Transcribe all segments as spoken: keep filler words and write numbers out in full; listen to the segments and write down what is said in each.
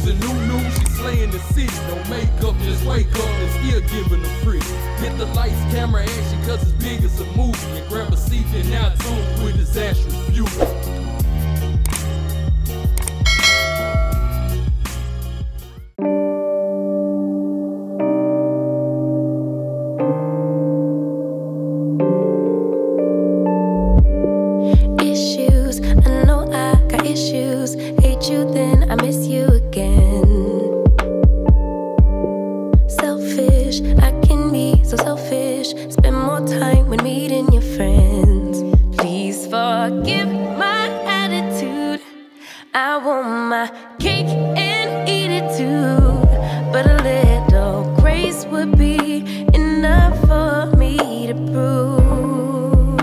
She's a new new, she's slaying the city. No makeup, just wake up and still giving them pretty. Hit the lights, camera, action, cause it's big as a movie. And grab a seat and now tune with disastrous beauty. I want my cake and eat it too, but a little grace would be enough for me to prove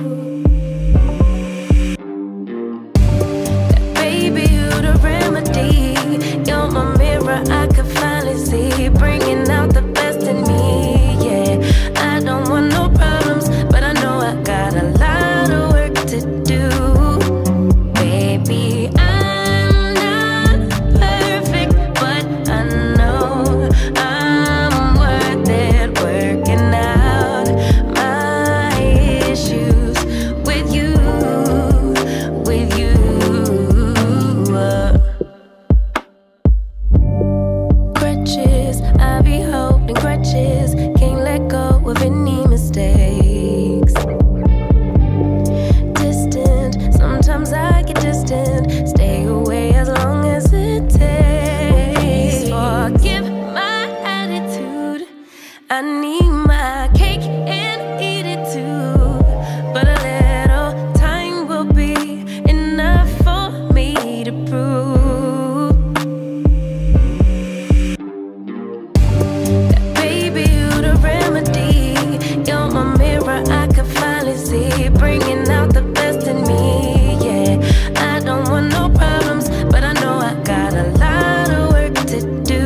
that baby you the remedy. You're my mirror, I could finally see, bringing out the best in me. Yeah, I don't want no problems, but I know I got a lot of work to do. Baby, I I need my cake and eat it too, but a little time will be enough for me to prove that baby you the remedy. You're my mirror, I could finally see, bringing out the best in me. Yeah, I don't want no problems, but I know I got a lot of work to do.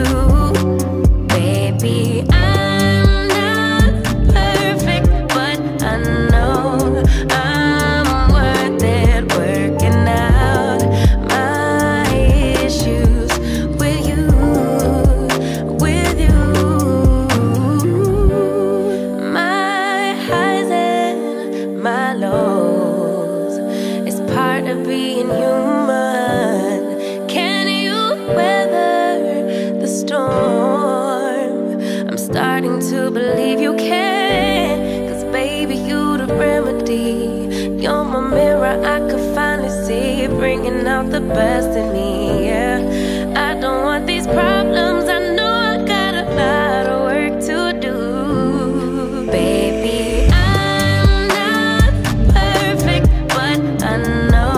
Baby, I being human. Can you weather the storm? I'm starting to believe you can, cause baby you the remedy. You're my mirror, I could finally see, bringing out the best in me. Yeah, I don't want these problems, I know I got a lot of work to do. Baby, I'm not perfect, but I know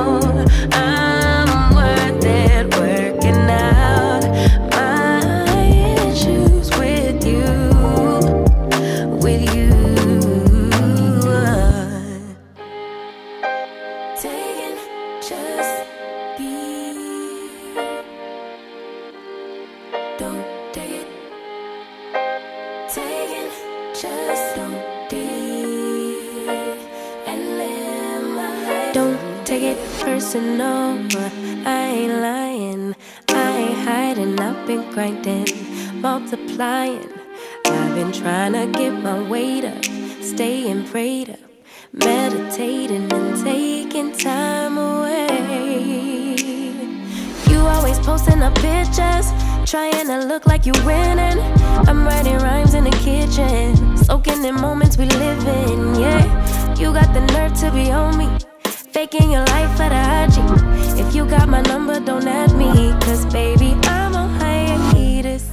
don't take it personal, I ain't lying, I ain't hiding, I've been grinding, multiplying. I've been trying to get my weight up, staying prayed up, meditating and taking time away. You always posting up pictures, trying to look like you winning. I'm writing rhymes in the kitchen, soaking in moments we live in. Yeah, you got the nerve to be on me, faking your life for the I G. If you got my number, don't add me, cause baby, I'm on hiatus.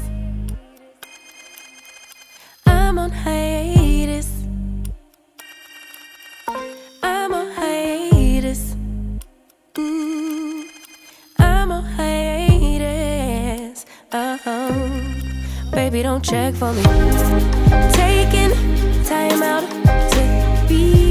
I'm on hiatus. I'm on hiatus. Mm, I'm on hiatus. Oh, baby, don't check for me. Taking time out to be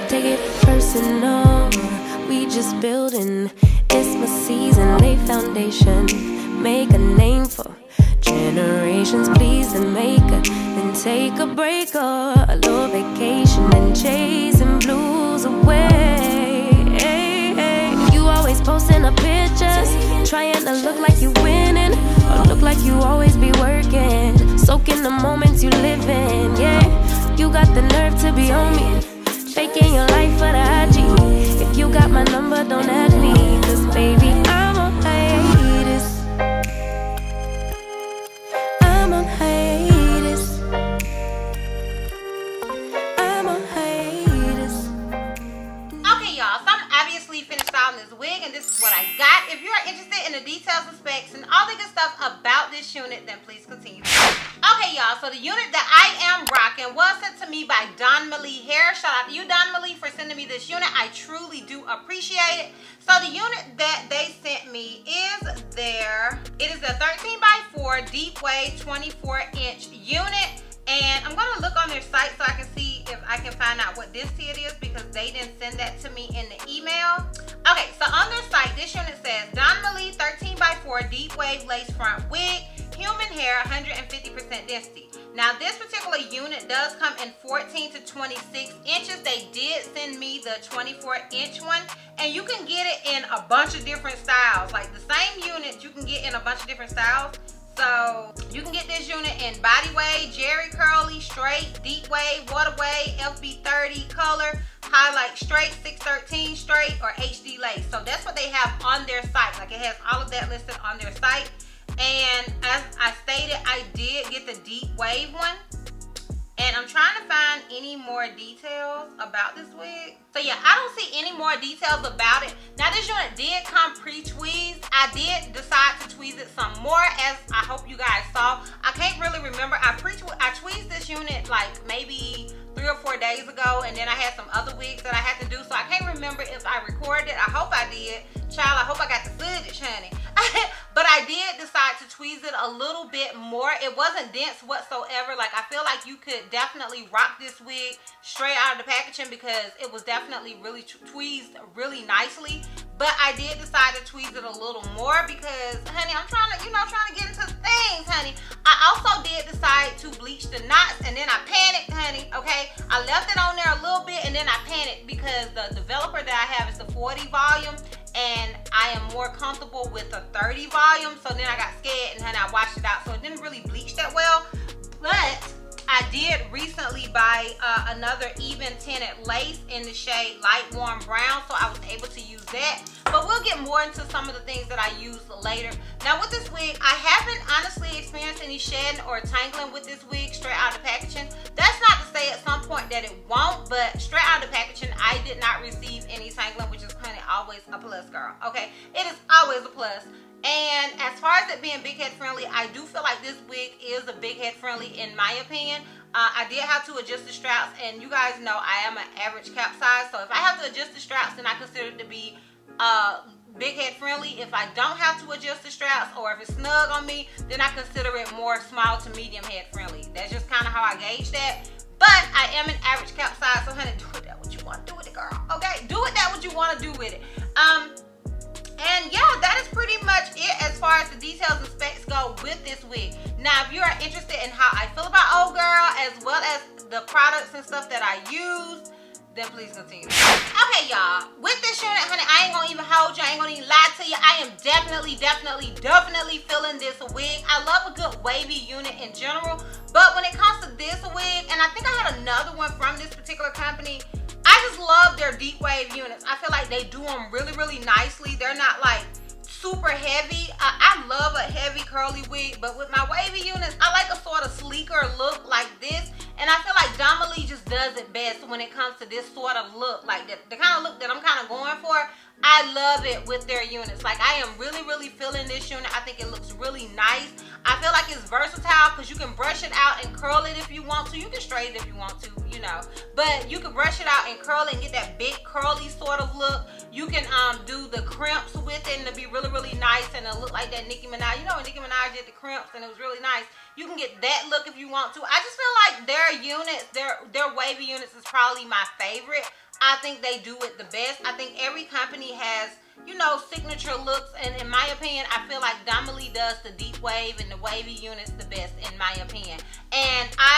take it personal. We just building. It's my season, lay foundation. Make a name for generations, please and make a, then take a break or a little vacation and chasing blues away. Hey, hey. You always posting up pictures, trying to look like you winning, or look like you always be working, soaking the moments you live in. Yeah, you got the nerve to be on me, faking your life for the I G. If you got my number, don't add me, cause baby, I'm on hiatus. I'm on hiatus. I'm on hiatus. Okay, y'all, so I'm obviously finished styling this wig, and this is what I got. If you are interested in the details and specs and all the good stuff about this unit, then please continue. Okay, y'all, so the unit that I am rocking was sent to me by Don Malie Hair. Shout out to you, Don Malie, for sending me this unit. I truly do appreciate it. So the unit that they sent me is their, it is a thirteen by four deep wave twenty-four inch unit. And I'm gonna look on their site so I can see if I can find out what this it is, because they didn't send that to me in the email. Okay, so on their site, this unit says Don Malie thirteen by four deep wave lace front wig, human hair, one hundred fifty percent density. Now this particular unit does come in fourteen to twenty-six inches. They did send me the twenty-four inch one, and you can get it in a bunch of different styles. Like the same unit you can get in a bunch of different styles. So you can get this unit in body wave, jerry curly, straight, deep wave, water wave, F B thirty color, highlight straight, six thirteen straight, or H D lace. So that's what they have on their site. Like it has all of that listed on their site. And as I stated, I did get the deep wave one. And I'm trying to find any more details about this wig. So yeah, I don't see any more details about it. Now this unit did come pre-tweezed. I did decide to tweeze it some more, as I hope you guys saw. I can't really remember. I pre I tweezed this unit like maybe three or four days ago, and then I had some other wigs that I had to do. So I can't remember if I recorded it. I hope I did. Child, I hope I got the footage, honey. But I did decide to tweeze it a little bit more. It wasn't dense whatsoever. Like, I feel like you could definitely rock this wig straight out of the packaging, because it was definitely really tweezed really nicely. But I did decide to tweeze it a little more because, honey, I'm trying to, you know, trying to get into things, honey. I also did decide to bleach the knots, and then I panicked, honey, okay? I left it on there a little bit, and then I panicked because the developer that I have is the forty volume, and I am more comfortable with the thirty volume. So then I got scared, and honey, I washed it out, so it didn't really bleach that well. But I did recently buy uh, another even tinted lace in the shade light warm brown, so I was able to use that. But we'll get more into some of the things that I use later. Now with this wig, I haven't honestly experienced any shedding or tangling with this wig straight out of the packaging. That's not to say at some point that it won't, but straight out of the packaging, I did not receive any tangling, which is kind of always a plus, girl, okay? It is always a plus. And as far as it being big head friendly, I do feel like this wig is a big head friendly in my opinion. Uh, I did have to adjust the straps, and you guys know I am an average cap size, so if I have to adjust the straps, then I consider it to be uh, big head friendly. If I don't have to adjust the straps, or if it's snug on me, then I consider it more small to medium head friendly. That's just kind of how I gauge that. But I am an average cap size, so honey, do with that what you want to do with it, girl. Okay, do with that what you want to do with it. Um. And yeah, that is pretty much it as far as the details and specs go with this wig. Now, if you are interested in how I feel about Old Girl, as well as the products and stuff that I use, then please continue. Okay, y'all. With this unit, honey, I ain't gonna even hold you. I ain't gonna even lie to you. I am definitely, definitely, definitely feeling this wig. I love a good wavy unit in general. But when it comes to this wig, and I think I had another one from this particular company, I just love their deep wave units. I feel like they do them really, really nicely. They're not like super heavy. I, I love a heavy curly wig, but with my wavy units, I like a sort of sleeker look like this. And I feel like Don Malie just does it best when it comes to this sort of look. Like the, the kind of look that I'm kind of going for. I love it with their units. Like, I am really, really feeling this unit. I think it looks really nice. I feel like it's versatile because you can brush it out and curl it if you want to. You can straight it if you want to, you know. But you can brush it out and curl it and get that big curly sort of look. You can um do the crimps with it, and it'll be really, really nice, and it'll look like that Nicki Minaj. You know when Nicki Minaj did the crimps, and it was really nice. You can get that look if you want to. I just feel like their units, their their wavy units is probably my favorite. I think they do it the best. I think every company has, you know, signature looks, and in my opinion, I feel like Domely does the deep wave and the wavy units the best, in my opinion. And I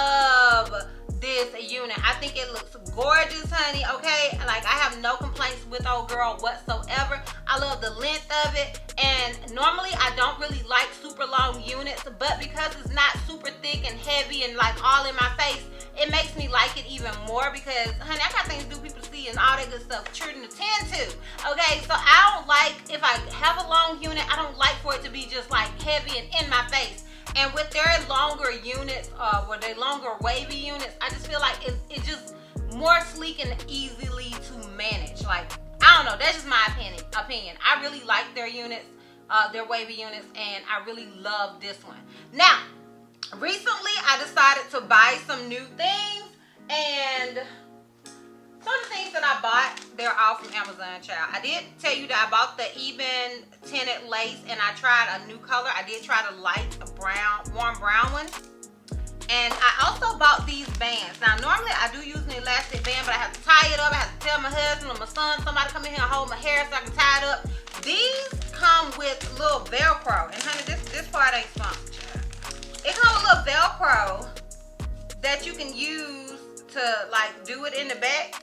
love this unit. I think it looks gorgeous, honey, okay? Like, I have no complaints with old girl whatsoever. I love the length of it, and normally I don't really like super long units, but because it's not super thick and heavy and like all in my face, it makes me like it even more because, honey, I got things to do, people see, and all that good stuff, children to tend to, okay? So I don't like, if I have a long unit, I don't like for it to be just like heavy and in my face. And with their longer units, uh, or their longer wavy units, I just feel like it's, it's just more sleek and easily to manage. Like, I don't know, that's just my opinion. opinion. I really like their units, uh, their wavy units, and I really love this one. Now, recently I decided to buy some new things, and some of the things that I bought, they're all from Amazon, child. I did tell you that I bought the Eben tinted lace, and I tried a new color. I did try the light brown, warm brown one. And I also bought these bands. Now, normally I do use an elastic band, but I have to tie it up. I have to tell my husband or my son, somebody come in here and hold my hair so I can tie it up. These come with little Velcro. And honey, this, this part ain't sponsored, child. It comes with little Velcro that you can use to like do it in the back.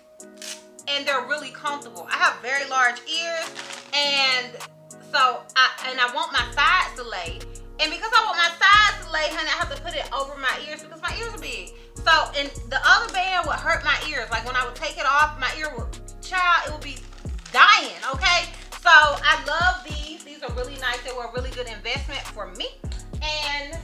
And they're really comfortable. I have very large ears, and so I and I want my sides to lay. And because I want my sides to lay, honey, I have to put it over my ears because my ears are big. So, and the other band would hurt my ears. Like when I would take it off, my ear would, child, it would be dying, okay? So I love these. These are really nice. They were a really good investment for me. And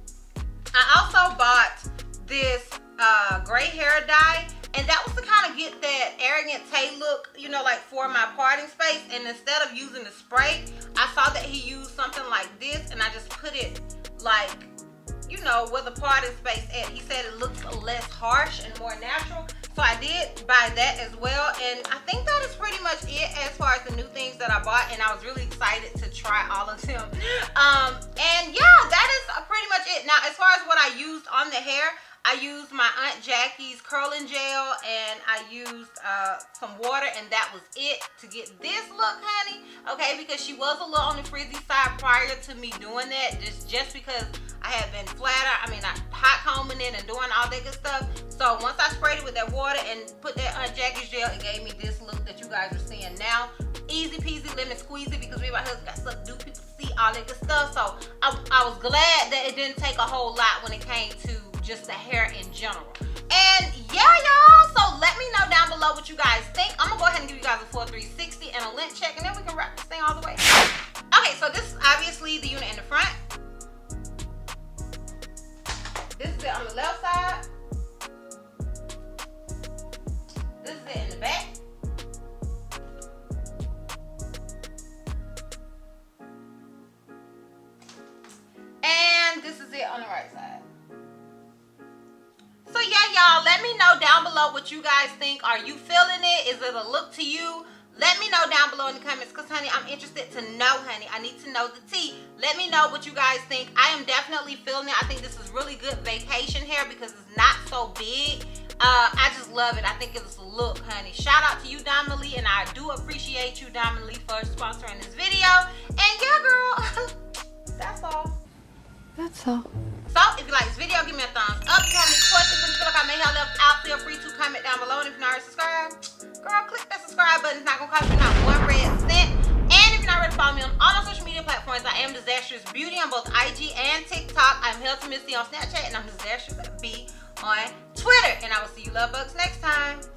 I also bought this uh, gray hair dye. And that was to kind of get that arrogant Tay look, you know, like for my parting space. And instead of using the spray, I saw that he used something like this, and I just put it like, you know, where the parting space at. He said it looks less harsh and more natural. So I did buy that as well. And I think that is pretty much it as far as the new things that I bought. And I was really excited to try all of them. Um, and yeah, that is pretty much it. Now, as far as what I used on the hair, I used my Aunt Jackie's curling gel, and I used uh, some water, and that was it to get this look, honey. Okay, because she was a little on the frizzy side prior to me doing that, just, just because I had been flatter. I mean, I hot combing it and doing all that good stuff. So once I sprayed it with that water and put that Aunt Jackie's gel, it gave me this look that you guys are seeing now. Easy peasy, lemon squeezy, because me and my husband got stuff to do, people see all that good stuff. So I, I was glad that it didn't take a whole lot when it came to just the hair in general. And yeah, y'all, so let me know down below what you guys think. I'm gonna go ahead and give you guys a full three sixty and a lint check, and then we can wrap this thing all the way. Okay, so this is obviously the unit in the front. This is it on the left side. This is it in the back. And this is it on the right side. So yeah, y'all, let me know down below what you guys think. Are you feeling it? Is it a look to you? Let me know down below in the comments, because honey, I'm interested to know, honey. I need to know the tea. Let me know what you guys think. I am definitely feeling it. I think this is really good vacation hair because it's not so big. Uh, I just love it. I think it's a look, honey. Shout out to you, Domely, and I do appreciate you, Domely, for sponsoring this video. And yeah, girl, that's all. That's all. So, if you like this video, give me a thumbs up. If you have any questions and you feel like I may have left out, feel free to comment down below. And if you're not already subscribed, girl, click that subscribe button. It's not going to cost you not one red cent. And if you're not ready to follow me on all my social media platforms, I am Disastrous Beauty on both I G and TikTok. I'm Hilton Missy on Snapchat, and I'm Disastrous B on Twitter. And I will see you love bugs next time.